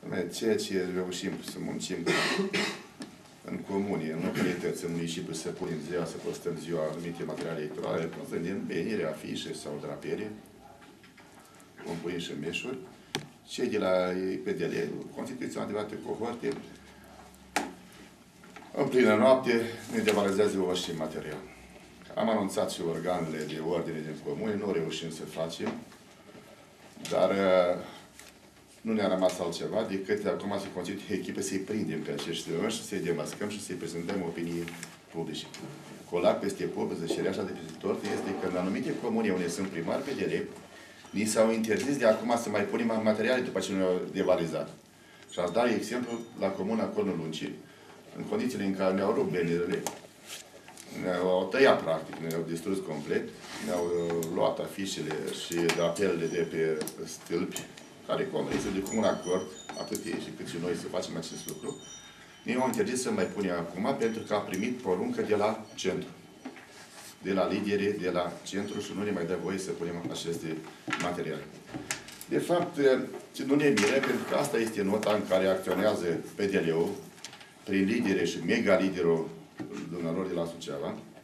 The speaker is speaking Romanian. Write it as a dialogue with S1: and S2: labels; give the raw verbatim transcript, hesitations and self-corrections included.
S1: Ceea ce reușim să muncim în comunie, în localități, în municipiu, să punem ziua, să postăm ziua anumite materiale electorale, vândem benire, afișe sau drapere, compuim și meșuri. Cei de la P D L constituie adevărate cohorte. În plină noapte ne devalizează orice material. Am anunțat și organele de ordine din comune, nu reușim să facem, dar nu ne-a rămas altceva decât acum să constituie echipe să-i prindem pe acești oameni și să-i demascăm și să-i prezentăm opinii publice. Colac peste popă, șereașa de peste tot, este că în anumite comune unde sunt primari P D L, ni s-au interzis de acum să mai punem materiale după ce ne-au devalizat. Și ați dat exemplu la comuna Cornul Luncii, în condițiile în care ne-au rupt benirele, ne-au tăiat practic, ne-au distrus complet, ne-au luat afișele și drapelele de pe stâlpi, care convenise de comun acord, atât ei și cât și noi să facem acest lucru, ne-au interzis să mai punem acum pentru că a primit poruncă de la centru, de la lideri, de la centru și nu ne mai dă voie să punem aceste materiale. De fapt, nu ne mire, pentru că asta este nota în care acționează P D L-ul, prin lideri și mega-liderul dumnealor de la Suceava,